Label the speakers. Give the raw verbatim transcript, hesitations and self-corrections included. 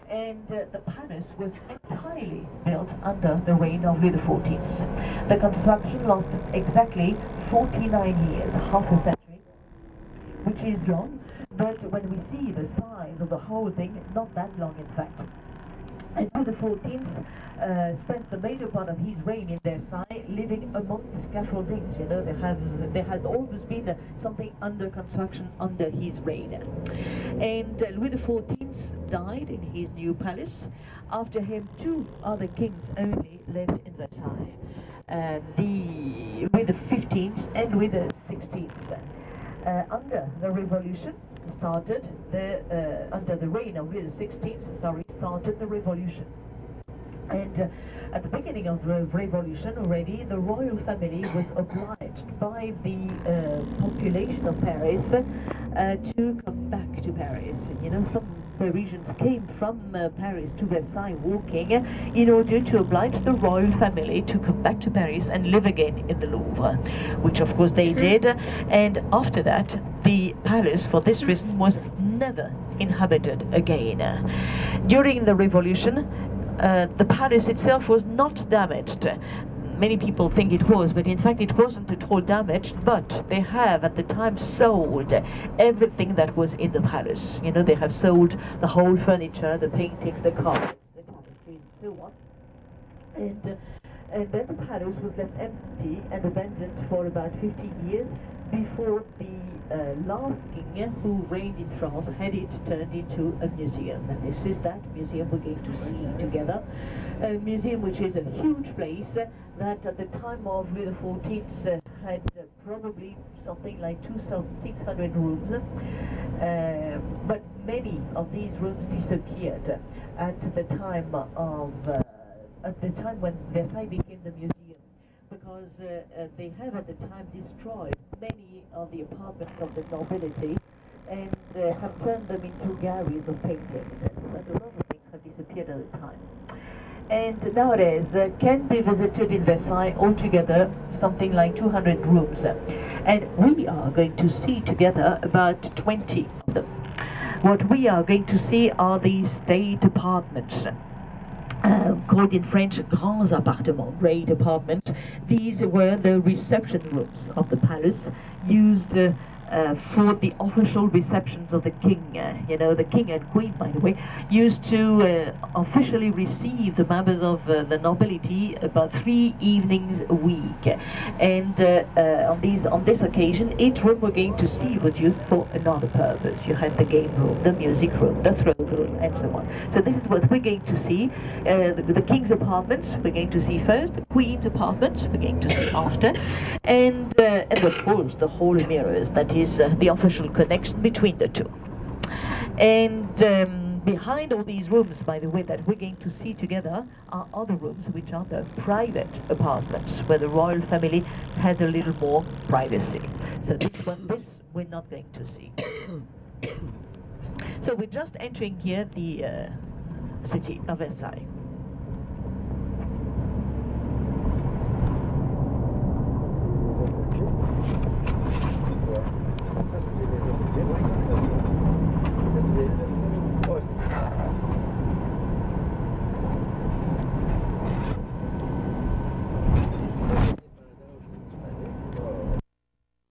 Speaker 1: And uh, the palace was entirely built under the reign of Louis the fourteenth. The construction lasted exactly forty-nine years, half a century, which is long, but when we see the size of the whole thing, not that long in fact. And Louis the fourteenth uh, spent the major part of his reign in Versailles living among the scaffoldings. You know, there, have, there had always been uh, something under construction under his reign. And uh, Louis the fourteenth died in his new palace. After him, two other kings only lived in Versailles. Uh, the Louis the fifteenth and Louis the sixteenth. Uh, under the Revolution started the uh, under the reign of Louis the sixteenth, sorry, started the Revolution. And uh, at the beginning of the Revolution already, the royal family was obliged by the uh, population of Paris uh, to come back to Paris. You know, some Parisians came from uh, Paris to Versailles walking in order to oblige the royal family to come back to Paris and live again in the Louvre, which of course they did. And after that, the palace, for this reason, was never inhabited again. During the Revolution, Uh, the palace itself was not damaged. Many people think it was, but in fact it wasn't at all damaged, but they have at the time sold everything that was in the palace. You know, they have sold the whole furniture, the paintings, the carpets, the tapestries, and so on. And, uh, and then the palace was left empty and abandoned for about fifty years before the uh, last king who reigned in France had it turned into a museum. And this is that museum we're going to see together. A museum which is a huge place uh, that at the time of Louis the fourteenth uh, had uh, probably something like two thousand six hundred rooms. Uh, but many of these rooms disappeared at the time of uh, at the time when Versailles became the museum, because uh, uh, they have at the time destroyed many of the apartments of the nobility and uh, have turned them into galleries of paintings. So that a lot of things have disappeared at the time. And nowadays uh, can be visited in Versailles altogether something like two hundred rooms. And we are going to see together about twenty of them. What we are going to see are the state apartments. Uh, called in French grands appartements, great apartments. These were the reception rooms of the palace, used uh, uh, for the official receptions of the king. Uh, you know, the king and queen, by the way, used to uh, officially receive the members of uh, the nobility about three evenings a week. And uh, uh, on these, on this occasion, each room we're going to see was used for another purpose. You had the game room, the music room, the throne room, and so on. So this is what we're going to see. Uh, the, the king's apartments we're going to see first, the queen's apartments we're going to see after, and uh, and of course the holy mirrors, that is uh, the official connection between the two. And um, behind all these rooms, by the way, that we're going to see together are other rooms which are the private apartments where the royal family had a little more privacy. So this one, this we're not going to see. So we're just entering here the uh, city of Versailles.